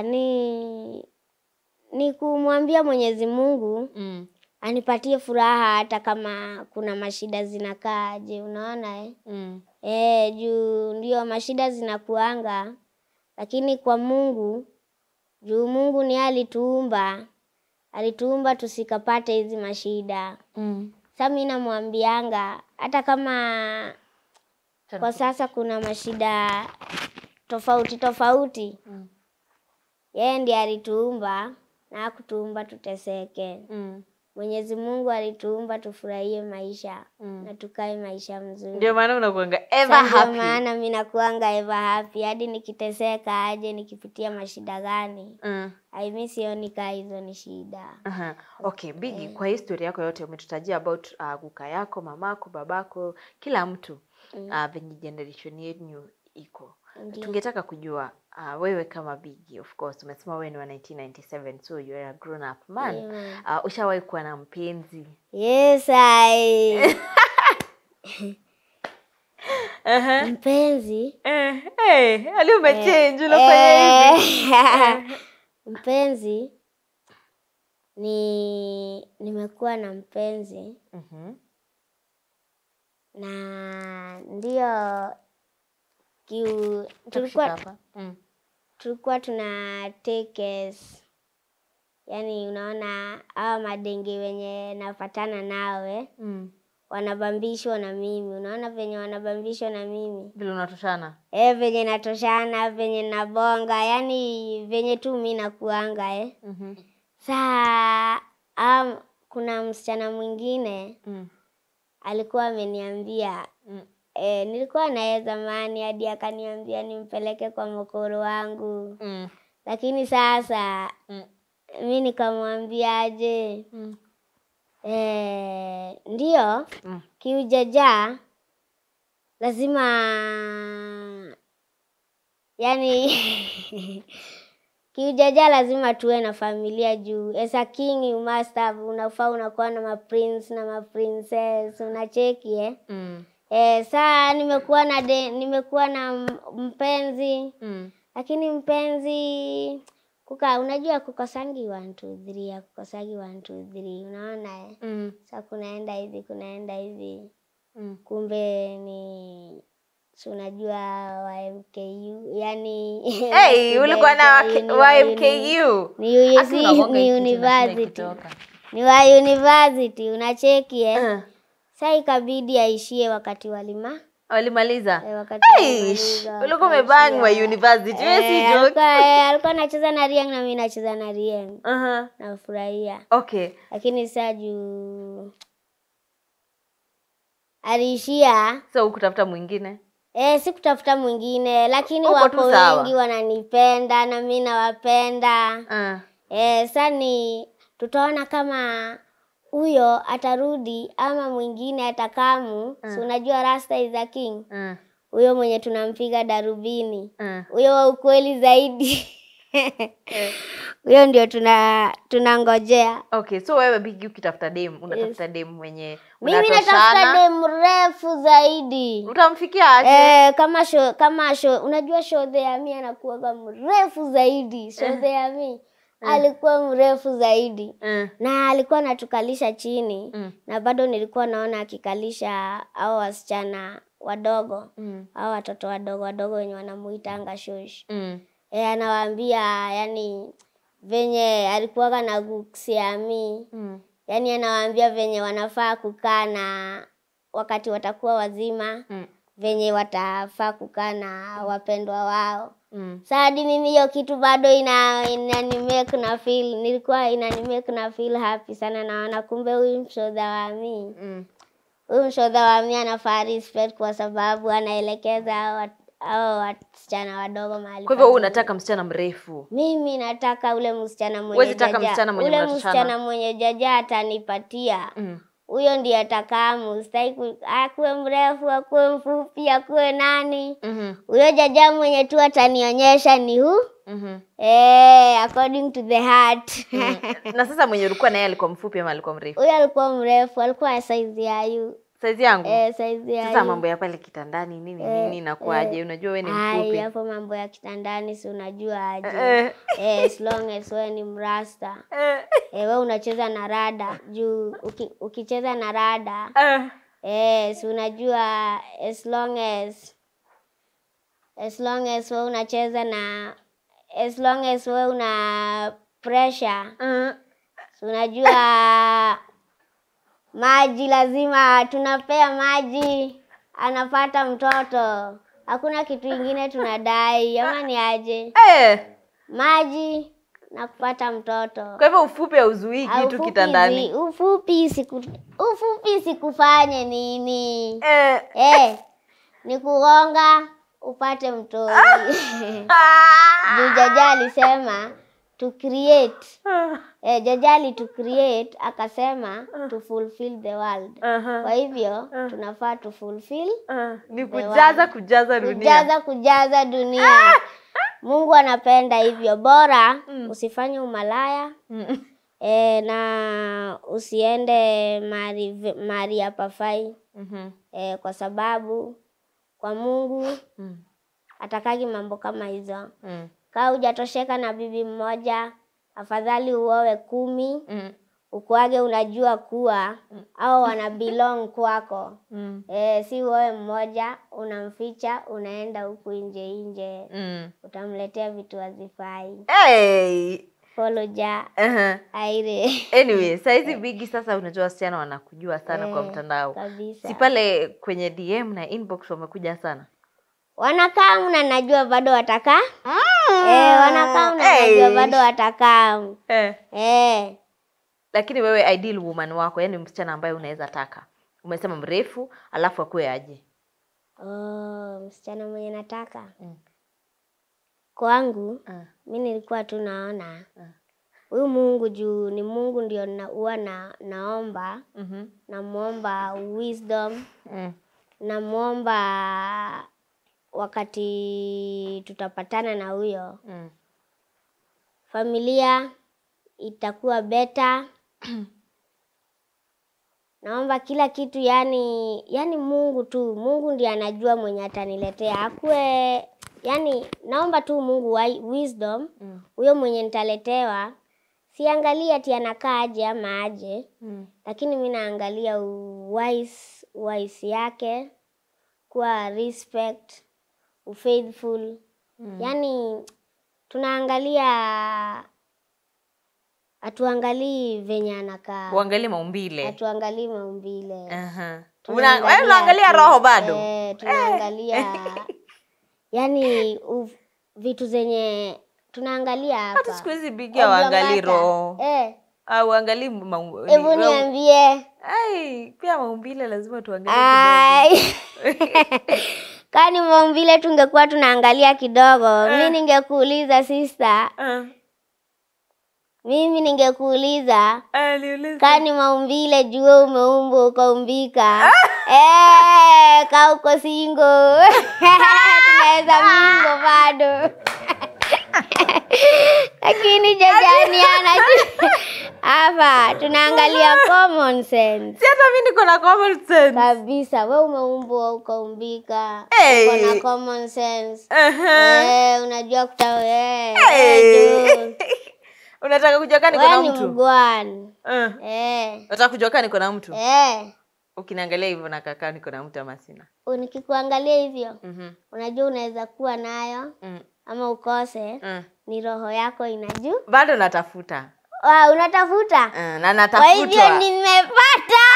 [SPEAKER 1] ni kumwambia Mwenyezi Mungu anipatie furaha hata kama kuna mashida zinakaaje, unaona juu ndio mashida zinakuanga, lakini kwa Mungu, juu Mungu ni alituumba tusikapate hizi mashida. Sasa mimi namwambianga hata kama kwa sasa kuna mashida tofauti, yeye ndiye alituumba na hakutuumba tuteseke. Mwenyezi Mungu alituumba tufurahie maisha na tukae maisha mzuri.
[SPEAKER 2] Ndio maana unakuanga ever happy.
[SPEAKER 1] Ndio maana mimi nakuanga ever happy, hadi nikiteseka aje, nikipitia mashida gani. Mimi sioni kama hizo ni shida.
[SPEAKER 2] Okay, Bingi, kwa historia yako yote umetutajia about kuka yako, mamako, babako, kila mtu venye generation yenu iko. Tungetaka kujua wewe kama Bingi, of course umesema wewe ni wa 1997, so you are a grown up man. Ushawahi kuwa na mpenzi?
[SPEAKER 1] Yes, mpenzi?
[SPEAKER 2] Ali umechange unafanya hivi.
[SPEAKER 1] Mpenzi nimekuwa na mpenzi. Na ndio tulikuwa tuna take case. Yani unaona hawa madenge wenye nafatana nawe wanabambishwa na mimi. Unaona venye wanabambishwa na mimi,
[SPEAKER 2] vile unatoshana?
[SPEAKER 1] Venye natoshana, venye nabonga, yani venye tu mimi nakuanga Saa kuna msichana mwingine alikuwa ameniambia nilikuwa naye zamani, hadi akaniambia nimpeleke kwa mkoro wangu. Lakini sasa mimi nikamwambia aje, ndio kiujaja lazima, yani kiujaja lazima tuwe na familia juu. As a king you must have, unafaa unakuwa na maprince na maprincess, unacheki saa nimekuwa na mpenzi. Lakini mpenzi unajua kukosangi 1 2 3, kukosangi 1 2 3, unaona sasa kunaenda hivi kumbe ni unajua wa MKU, yani
[SPEAKER 2] ulikuwa na wa MKU?
[SPEAKER 1] Ni university. Ni wa university, unacheki Sasa ikabidi aishie wakati
[SPEAKER 2] walimaliza. Ulikuwa umebang wa university, wewe si joke.
[SPEAKER 1] Alikuwa anacheza na Rieng na mimi nacheza na Rieng. Nafurahia.
[SPEAKER 2] Okay.
[SPEAKER 1] Lakini sasa juu aliishia.
[SPEAKER 2] So ukutafuta mwingine?
[SPEAKER 1] Sikutafuta mwingine, lakini wako wengi wananipenda na mimi nawapenda. Sasa tutaona kama huyo atarudi ama mwingine atakamu. So unajua Rasta is a king. Huyo mwenye tunampiga darubini. Huyo wa ukweli zaidi. Huyo ndio tunangojea.
[SPEAKER 2] Okay, so wewe Bingi ukitafuta dem, unatafuta dem mwenye
[SPEAKER 1] mimi natafuta dem mrefu zaidi.
[SPEAKER 2] Utamfikia aje?
[SPEAKER 1] Kama show, unajua show the Yami anakuwa mrefu zaidi. Show the Yami alikuwa mrefu zaidi. Na alikuwa anatukalisha chini. Na bado nilikuwa naona akikalisha hao wasichana wadogo. Hao watoto wadogo wenye wanamuitanga shosh. Anawaambia yani venye alikuwa na guksiami. Yani anawaambia venye wanafaa kukaa na wakati watakuwa wazima. Venye watafaa kukaa na wapendwa wao. Sadi mimi hiyo kitu bado inanimake na feel, nilikuwa inanimake na feel happy sana. Naona kumbe huyu mshodha wa mimi. Huyu mshodha wa mimi anafaa respect kwa sababu anaelekeza hao wasichana wadogo mahali.
[SPEAKER 2] Kwa hivyo unataka msichana mrefu?
[SPEAKER 1] Mimi nataka ule msichana mwenye jaja. Ule msichana mwenye jaja atanipatia. Huyo ndiye atakamu. Sitaki akuwe mrefu, akuwe mfupi, akuwe nani. Huyo jaja mwenye tu atanionyesha ni huu. According to the heart.
[SPEAKER 2] Na sasa mwenye ulikuwa naye alikuwa mfupi ama alikuwa mrefu?
[SPEAKER 1] Huyo alikuwa mrefu, alikuwa size ya yu.
[SPEAKER 2] Size yangu?
[SPEAKER 1] Size ya.
[SPEAKER 2] Sasa mambo ya pale kitandani nini inakuaje? Unajua wewe ni mfupi.
[SPEAKER 1] Hapo mambo ya kitandani si unajua aje. As long as wewe ni mrasta. Wewe unacheza na rada. Juu ukicheza na rada. Si unajua as long as wewe unacheza na as long as wewe una pressure. Si unajua maji lazima tunapea maji anapata mtoto. Hakuna kitu kingine tunadai. Ama ni aje? Maji na kupata mtoto.
[SPEAKER 2] Kwa hivyo ufupi hauzuii kitu kitandani.
[SPEAKER 1] Ufupi sikufanye nini? Ni kugonga upate mtoto. Jaja alisema to create. Jajali to create akasema to fulfill the world. Kwa hivyo tunafaa to fulfill
[SPEAKER 2] ni kujaza
[SPEAKER 1] dunia. Mungu anapenda hivyo. Bora usifanye umalaya. Na usiende mari hapafai. Kwa sababu kwa Mungu atakagi mambo kama hizo. Kama hujatosheka na bibi mmoja, afadhali uowe 10. Ukuage unajua kuwa au wana belong kwako. Si uowe mmoja, unamficha, unaenda huku nje. Utamletea vitu hazifai. Follow ja. Aire.
[SPEAKER 2] Anyway, saizi Bingi sasa unajua wasichana wanakujua sana kwa mtandao.
[SPEAKER 1] Kabisa.
[SPEAKER 2] Si pale kwenye DM na inbox wamekuja sana?
[SPEAKER 1] Wanakaa na najua bado watakaa. Wanakaa na najua bado watakaa.
[SPEAKER 2] Lakini wewe ideal woman wako, yani msichana ambaye unaweza taka. Umesema mrefu, alafu akue aje?
[SPEAKER 1] Msichana mwenye nataka. Kwangu, mimi nilikuwa tu naona. Huyu Mungu juu ni Mungu ndio naomba. Namuomba wisdom. Namuomba wakati tutapatana na huyo. Familia itakuwa better. Naomba kila kitu yani Mungu tu. Mungu ndiye anajua mwenye ataniletea. Akue yani naomba tu Mungu wisdom. Huyo mwenye nitaletewa. Siangalia ati anakaa aje ama aje. Lakini mimi naangalia wise yake. Kuwa respect. Faithful. Yani tunaangalia atuangalii venye anakaa.
[SPEAKER 2] Uangalie maumbile.
[SPEAKER 1] Atuangalii maumbile.
[SPEAKER 2] Unaangalia roho bado?
[SPEAKER 1] Tunaangalia yani vitu zenye tunaangalia hapa.
[SPEAKER 2] Hata siku hizi Bingi hawaangalii roho. Uangalie maumbile.
[SPEAKER 1] Hebu niambie.
[SPEAKER 2] Pia maumbile lazima tuangalie kidogo.
[SPEAKER 1] Kani maumbile tungekuwa tunaangalia kidogo, mimi ningekuuliza sister. Mimi ningekuuliza. Kani maumbile jua umeumbwa ukaumbika. Ka uko single. Tunaweza mingo bado. Lakini jajani anajua. Hapa tunaangalia common sense.
[SPEAKER 2] Si hata mimi niko na common sense.
[SPEAKER 1] Kabisa, wewe umeumbwa ukaumbika. Uko na common sense. Unajua
[SPEAKER 2] Unataka kujua kama niko na mtu?
[SPEAKER 1] Wewe ni mgwani.
[SPEAKER 2] Unataka kujua kama niko na mtu? Ukiniangalia hivyo na kaka niko na mtu ama sina?
[SPEAKER 1] Nikikuangalia hivyo, unajua unaweza kuwa nayo ama ukose. Ni roho yako inajua.
[SPEAKER 2] Bado natafuta.
[SPEAKER 1] Unatafuta?
[SPEAKER 2] Na natafutwa.
[SPEAKER 1] Kwa hivyo nimepata.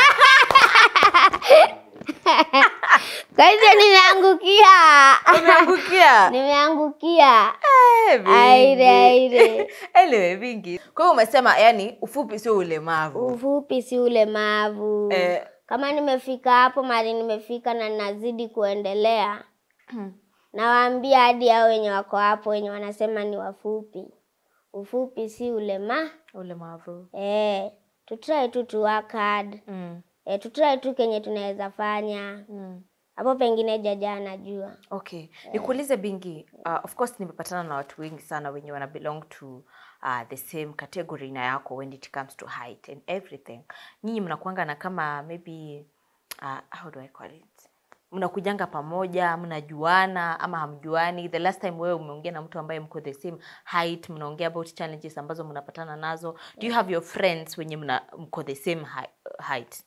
[SPEAKER 1] Kwa hivyo nimeangukia.
[SPEAKER 2] Umeangukia?
[SPEAKER 1] Nimeangukia.
[SPEAKER 2] Aire. Anyway, Bingi. Kwa hiyo umesema yani ufupi sio ulemavu.
[SPEAKER 1] Ufupi si ulemavu. Kama nimefika hapo mali nimefika na nazidi kuendelea. Nawaambia hadi hao wenye wako hapo wenye wanasema ni wafupi. Ufupi si
[SPEAKER 2] ulemavu.
[SPEAKER 1] Tutry tu to work hard. Tutry tu kenye tunaweza fanya. Hapo pengine jaja anajua.
[SPEAKER 2] Okay. Nikuulize Bingi, of course nimepatana na watu wengi sana wenye wana belong to the same category na yako when it comes to height and everything. Nyinyi mnakuanga na kama maybe how do I call it? Mnakujanga pamoja, mnajuana ama hamjuani? The last time wewe umeongea na mtu ambaye mko the same height, mnaongea about challenges ambazo mnapatana nazo. Do you have your friends wenye mko the same height?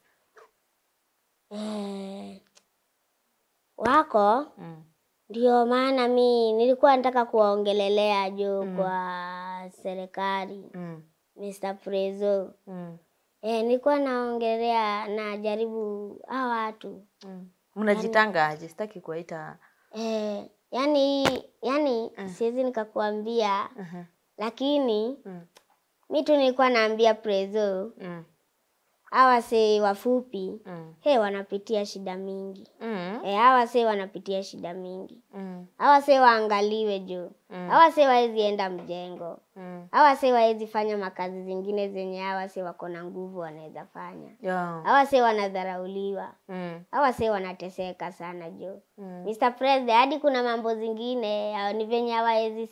[SPEAKER 1] Wako? Ndio maana mimi nilikuwa nataka kuwaongelelea juu kwa serikali. Mr. Prezo. Nilikuwa naongelea na jaribu hawa watu.
[SPEAKER 2] Mnajitanga aje? Sitaki kuita.
[SPEAKER 1] Yani siwezi nikakuambia. Lakini mimi tu nilikuwa naambia Prezo. Hawa si wafupi. Wanapitia shida mingi. Hawa si wanapitia shida mingi. Hawa si waangaliwe juu. Hawa si waezi enda mjengo. Hawa si waezi fanya makazi zingine zenye hawa si wako na nguvu wanaweza fanya. Hawa si wanadharauliwa. Hawa si wanateseka sana juu. Mr. President, hadi kuna mambo zingine ni venye hawaezi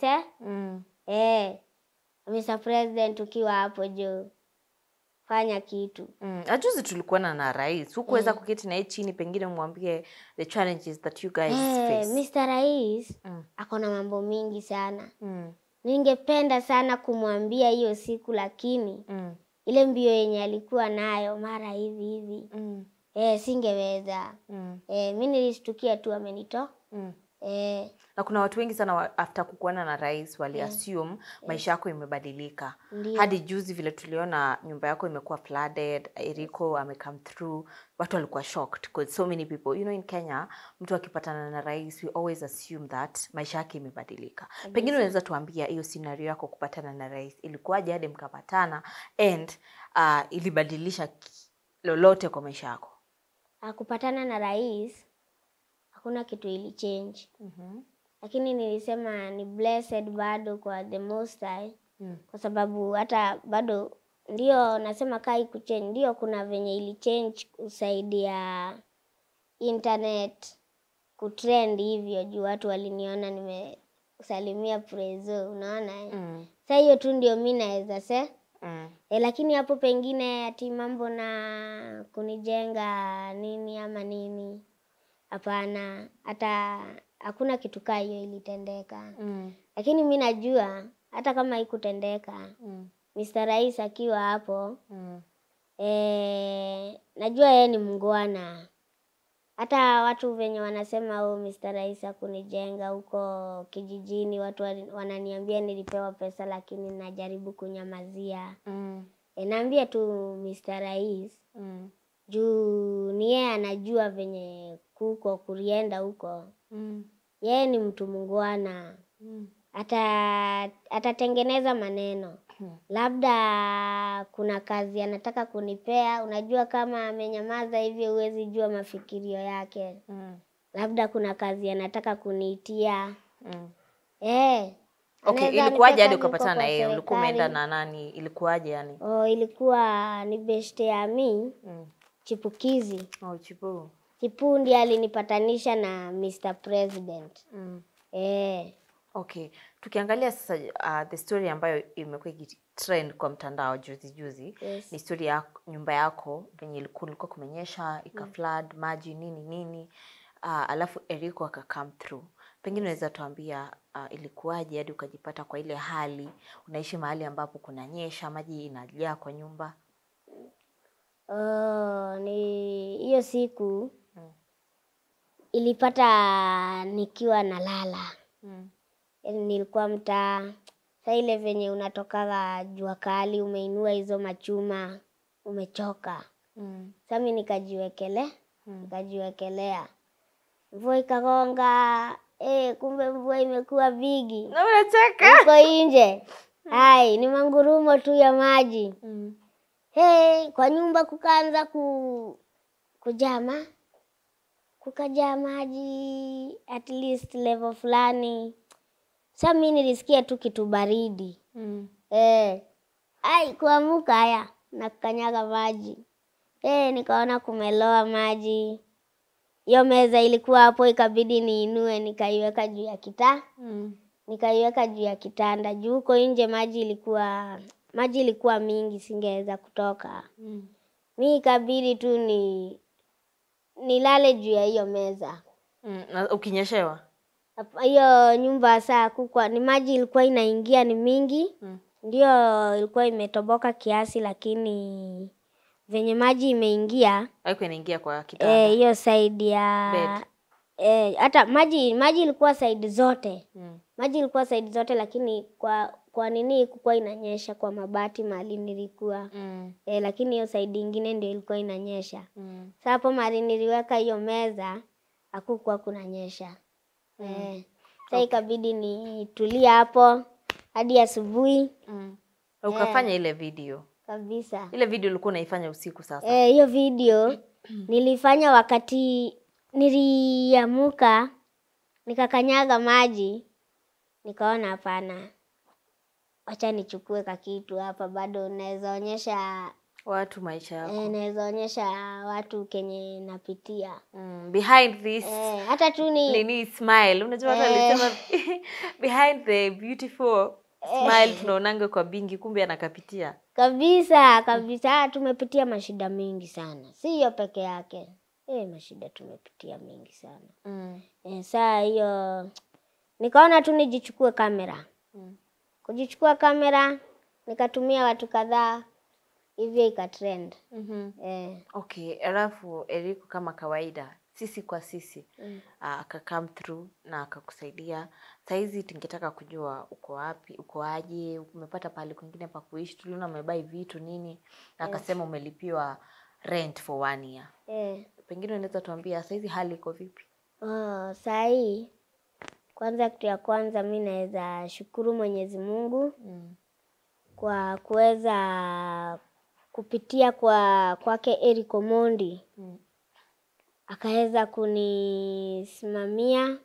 [SPEAKER 1] Mr. President ukiwa hapo juu. Fanya kitu.
[SPEAKER 2] Ajuzi tulikuwa na rais. Hukuweza kuketi na yeye chini pengine umwambie the challenges that you guys face.
[SPEAKER 1] Mr. Rais ako na mambo mingi sana. Ningependa sana kumwambia hiyo siku lakini ile mbio yenye alikuwa nayo mara hivi. Singeweza. Mimi nilishtukia tu amenitoa.
[SPEAKER 2] Na kuna watu wengi sana after kukuana na rais wali assume maisha yako imebadilika. Hadi juzi vile tuliona nyumba yako imekuwa flooded, Eriko come through, watu walikuwa shocked because so many people, you know, in Kenya mtu akipatana na rais we always assume that maisha yake imebadilika. Pengine unaweza tuambia hiyo scenario yako kupatana na rais ilikuwaje hadi mkapatana and ilibadilisha lolote kwa maisha yako?
[SPEAKER 1] Kupatana na rais hakuna kitu ili change. Lakini nilisema ni blessed bado kwa the most high. Kwa sababu hata bado ndio nasema kai kuchange. Ndio kuna venye ili change usaidia internet kutrend hivyo juu watu waliniona nimesalimia Prezo, unaona Sasa hiyo tu ndio mimi naweza lakini hapo pengine ati mambo na kunijenga nini ama nini. Hapana, hata hakuna kitu kaa hiyo ilitendeka. Lakini mimi najua hata kama haikutendeka. Mr. Rais akiwa hapo najua yeye ni mungwana. Hata watu venye wanasema Mr. Rais hakunijenga huko kijijini, watu wananiambia nilipewa pesa lakini najaribu kunyamazia. Naambia tu Mr. Rais juu ni yeye anajua venye kuko kurienda huko. Yeye ni mtu mungwana. Atatengeneza maneno. Labda kuna kazi anataka kunipea. Unajua kama amenyamaza hivi huwezi jua mafikirio yake. Labda kuna kazi anataka kuniitia.
[SPEAKER 2] Okay, ilikuwaje hadi ukapatana na yeye? Ulikuwa umeenda na nani? Ilikuwaje yani?
[SPEAKER 1] Ilikuwa ni beshte ya mimi. Chipukizi.
[SPEAKER 2] Chipu
[SPEAKER 1] ndiye alinipatanisha na Mr. President.
[SPEAKER 2] Okay. Tukiangalia sasa the story ambayo imekuwa trend kwa mtandao juzi.
[SPEAKER 1] Yes.
[SPEAKER 2] Ni story ya nyumba yako venye ilikuwa kumenyesha, flood, maji nini. Alafu Eriko aka come through. Pengine unaweza tuambia ilikuwaje hadi ukajipata kwa ile hali, unaishi mahali ambapo kunanyesha, maji inajaa kwa nyumba?
[SPEAKER 1] Ni hiyo siku ilipata nikiwa nalala. Nilikuwa mtaa, saa ile venye unatokaga jua kali, umeinua hizo machuma, umechoka. Sasa mimi nikajiwekelea. Mvua ikagonga, kumbe mvua imekuwa bigi.
[SPEAKER 2] Na unacheka?
[SPEAKER 1] Uko nje. Hai, ni mangurumo tu ya maji. Kwa nyumba kukaanza kukajaa maji at least level fulani. Sasa mimi nilisikia tu kitu baridi. Kuamuka haya na kukanyaga maji. Nikaona kumeloa maji. Hiyo meza ilikuwa hapo, ikabidi niinue nikaiweka juu ya nikaiweka juu ya kitanda. Juu huko nje maji ilikuwa mingi, singeweza kutoka. Mimi ikabidi tu nilale juu ya hiyo meza.
[SPEAKER 2] Ukinyeshewa?
[SPEAKER 1] Hiyo nyumba saa ni maji ilikuwa inaingia ni mingi. Ndio ilikuwa imetoboka kiasi, lakini venye maji imeingia
[SPEAKER 2] haiko inaingia kwa kitanda.
[SPEAKER 1] Hiyo side ya bed. Hata maji ilikuwa side zote. Maji ilikuwa side zote, lakini kwa nini kulikuwa inanyesha kwa mabati mahali nilikuwa. Lakini hiyo side nyingine ndio ilikuwa inanyesha. Sasa hapo mahali niliweka hiyo meza hakukuwa kunanyesha. Sasa ikabidi nitulie hapo hadi asubuhi.
[SPEAKER 2] Ukafanya ile video
[SPEAKER 1] kabisa.
[SPEAKER 2] Ile video ulikuwa unaifanya usiku sasa?
[SPEAKER 1] Hiyo video nilifanya wakati niliamuka, nikakanyaga maji, nikaona hapana, acha nichukue kitu hapa, bado naweza onyesha
[SPEAKER 2] watu maisha yako.
[SPEAKER 1] Naweza onyesha watu kenye napitia.
[SPEAKER 2] Behind this
[SPEAKER 1] hata tu
[SPEAKER 2] ni smile. Unajua watu walisema behind the beautiful smile tunaonanga kwa Bingi, kumbe anakapitia.
[SPEAKER 1] Kabisa, tumepitia mashida mingi sana. Si hiyo peke yake. Mashida tumepitia mingi sana. Saa hiyo nikaona tu nijichukue kamera. Kujichukua kamera, nikatumia watu kadhaa, hivyo ikatrend.
[SPEAKER 2] Okay, alafu Eriko kama kawaida, sisi kwa sisi, aka come through na akakusaidia. Saizi tungetaka kujua uko wapi, uko aje, umepata pale kwingine pa kuishi, tuliona umebai vitu nini, na akasema umelipiwa rent for 1 year. Pengine unaweza tuambia saizi hali iko vipi?
[SPEAKER 1] Sahi kwanza, kitu ya kwanza mimi naweza shukuru Mwenyezi Mungu kwa kuweza kupitia kwake Eriko Omondi. Akaweza kunisimamia,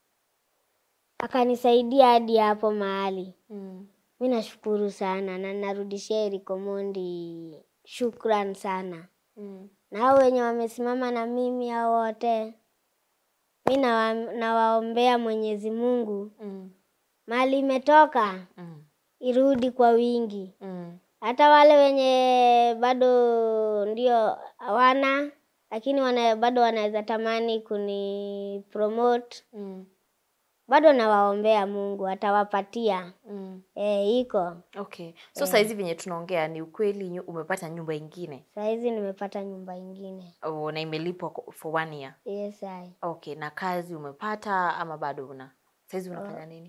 [SPEAKER 1] akanisaidia hadi hapo mahali. Mimi nashukuru sana na narudishia Eriko Omondi shukran sana. Na hao wenye wamesimama na mimi hao wote, mimi nawaombea Mwenyezi Mungu mahali imetoka irudi kwa wingi. Hata wale wenye bado ndio hawana, lakini bado wanaweza tamani kuni promote. Bado nawaombea Mungu atawapatia. Iko.
[SPEAKER 2] Okay. So saizi venye tunaongea ni ukweli umepata nyumba ingine?
[SPEAKER 1] Saizi nimepata nyumba ingine.
[SPEAKER 2] Na imelipwa for 1 year?
[SPEAKER 1] Yes, I.
[SPEAKER 2] Okay, na kazi umepata ama bado una? Saizi unafanya nini?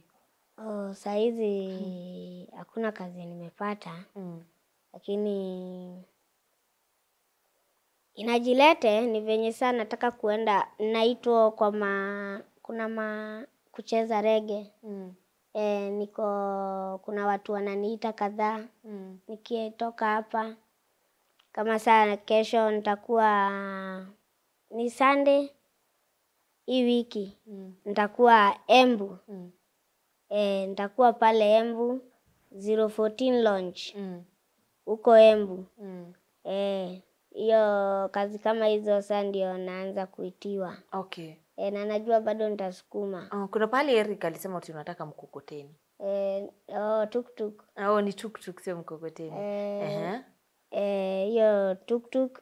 [SPEAKER 1] Saizi hakuna kazi nimepata. Lakini inajilete ni venye sana nataka kuenda, naitwa kwa kucheza reggae. Kuna watu wananiita kadhaa. Nikitoka hapa kama saa kesho nitakuwa ni Sunday hii wiki. Nitakuwa Embu. Nitakuwa pale Embu 014 Lounge. Huko Embu. Hiyo kazi kama hizo sasa ndio naanza kuitiwa.
[SPEAKER 2] Okay.
[SPEAKER 1] Na najua bado nitasukuma.
[SPEAKER 2] Kuna pale Eric alisema unataka mkokoteni.
[SPEAKER 1] Tuk-tuk.
[SPEAKER 2] Ni tuk-tuk sio mkokoteni.
[SPEAKER 1] Hiyo tuk-tuk.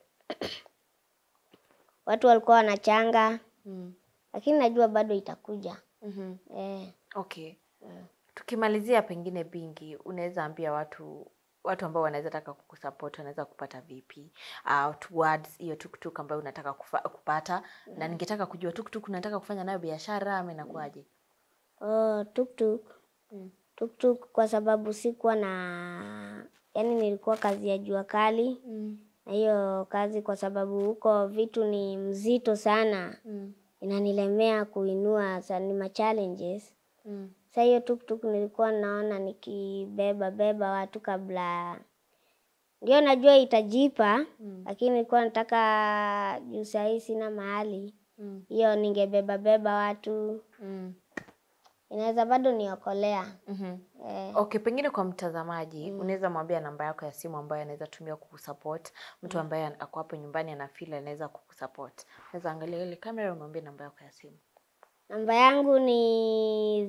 [SPEAKER 1] Watu walikuwa wanachanga. Lakini najua bado itakuja.
[SPEAKER 2] Okay. Tukimalizia pengine Bingi, unaweza ambia watu ambao wanaweza taka kukusupport wanaweza kupata vipi towards hiyo tuk-tuk ambayo unataka kupata na ningetaka kujua tuk-tuk unataka kufanya nayo biashara ama inakuaje?
[SPEAKER 1] Tuk-tuk. Tuk-tuk kwa sababu sikuwa na nilikuwa kazi ya jua kali. Na hiyo kazi kwa sababu huko vitu ni mzito sana. Inanilemea kuinua sana challenges. Sasa hiyo tuk-tuk nilikuwa naona nikibeba watu kabla. Ndio najua itajipa, lakini nilikuwa nataka juu saa hii sina mahali. Hiyo ningebeba watu. Inaweza bado niokolea.
[SPEAKER 2] Okay, pengine kwa mtazamaji, unaweza mwambia namba yako ya simu ambayo anaweza tumia kukusupport. Mtu ambaye ako hapo nyumbani anafeel anaweza kukusupport. Unaweza angalia ile kamera umwambie namba yako ya simu.
[SPEAKER 1] Namba yangu ni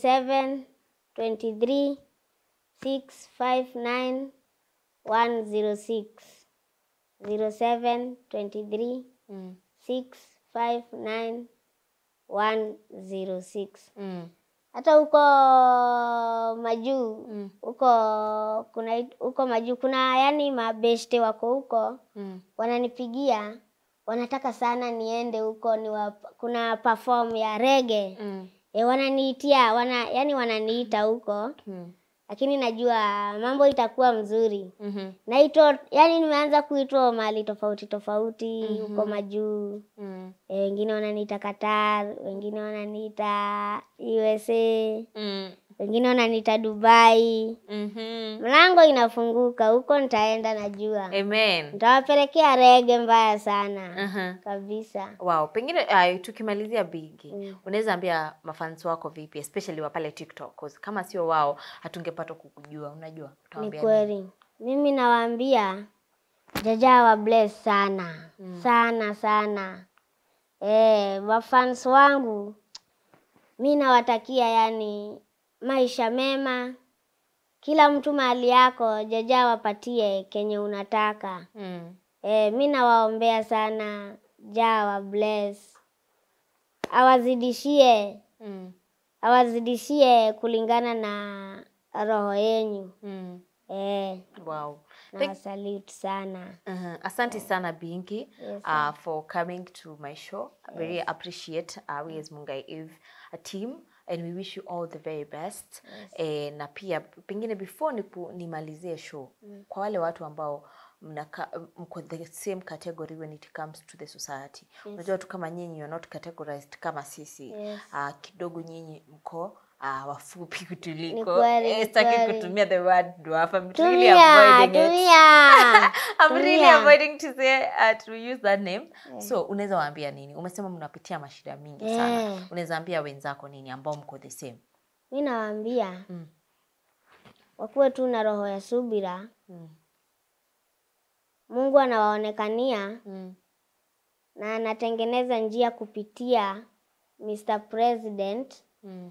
[SPEAKER 1] 0723 659 106. 0723 659 106. Hata huko majuu, huko majuu kuna mabeshte wako huko, wananipigia, wanataka sana niende huko kuna perform ya reggae. Wananiitia, wananiita huko. Lakini najua mambo itakuwa mzuri. Naitwa nimeanza kuitwa mahali tofauti huko majuu. Wengine wananiita Qatar, wengine wananiita USA, wengine wananiita Dubai. Mlango inafunguka huko nitaenda najua.
[SPEAKER 2] Amen.
[SPEAKER 1] Nitawapelekea reggae mbaya sana. Kabisa.
[SPEAKER 2] Wow, pengine tukimalizia Bingi, unaweza ambia mafans wako vipi, especially wa pale TikTok, kama sio wao hatungepata kukujua, unajua?
[SPEAKER 1] Ni kweli. Mimi nawaambia Jaja wa bless sana. Sana. Wafans wangu mimi nawatakia maisha mema. Kila mtu mahali yako Jaja wapatie kenye unataka. Mimi nawaombea sana Jawa bless. Awazidishie kulingana na roho yenu.
[SPEAKER 2] Wow.
[SPEAKER 1] Na salute sana.
[SPEAKER 2] Asante sana Bingi for coming to my show. Very appreciate we as Mungai Eve team and we wish you all the very best. Na pia pengine before nimalizie show kwa wale watu ambao mko the same category when it comes to the society. Unajua tu kama nyinyi you're not categorized kama sisi. Kidogo nyinyi mko wafupi kutuliko. Sitaki kutumia the word dwarf. I'm really avoiding it. I'm really avoiding to say to use that name. So unaweza waambia nini? Umesema mnapitia mashida mingi sana. Unaweza ambia wenzako nini ambao mko the same?
[SPEAKER 1] Mimi nawaambia wakuwe tu na roho ya subira. Mungu anawaonekania na anatengeneza njia kupitia Mr. President.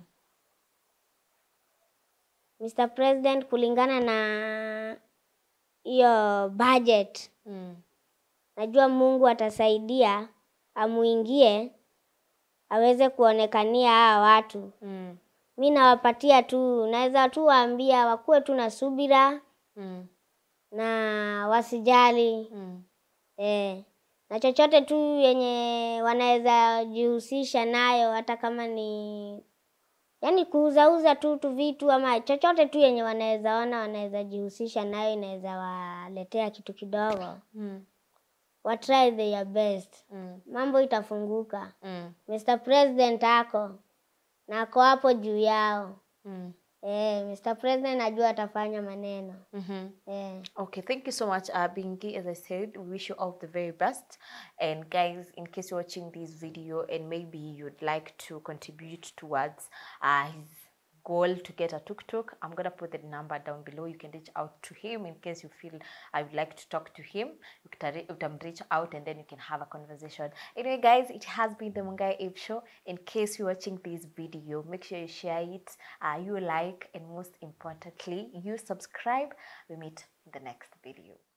[SPEAKER 1] Mr. President kulingana na hiyo budget. Najua Mungu atasaidia amuingie aweze kuonekania hawa watu. Mimi nawapatia tu, naweza tu waambia wakuwe tu na subira na wasijali. Na chochote tu yenye wanaweza jihusisha nayo hata kama ni kuuza tu vitu ama chochote tu yenye wanaweza jihusisha nayo inaweza waletea kitu kidogo. Wa try their best. Mambo itafunguka. Mr. President ako na ako hapo juu yao. Mr. President najua atafanya maneno.
[SPEAKER 2] Okay, thank you so much Bingi. As I said, we wish you all the very best. And guys, in case you're watching this video and maybe you'd like to contribute towards his goal to get a tuk-tuk, I'm gonna put the number down below. You can reach out to him in case you feel I would like to talk to him. You can reach out and then you can have a conversation. Anyway, guys, it has been the Mungai Eve Show. In case you're watching this video, make sure you share it, you like, and most importantly, you subscribe. We meet in the next video.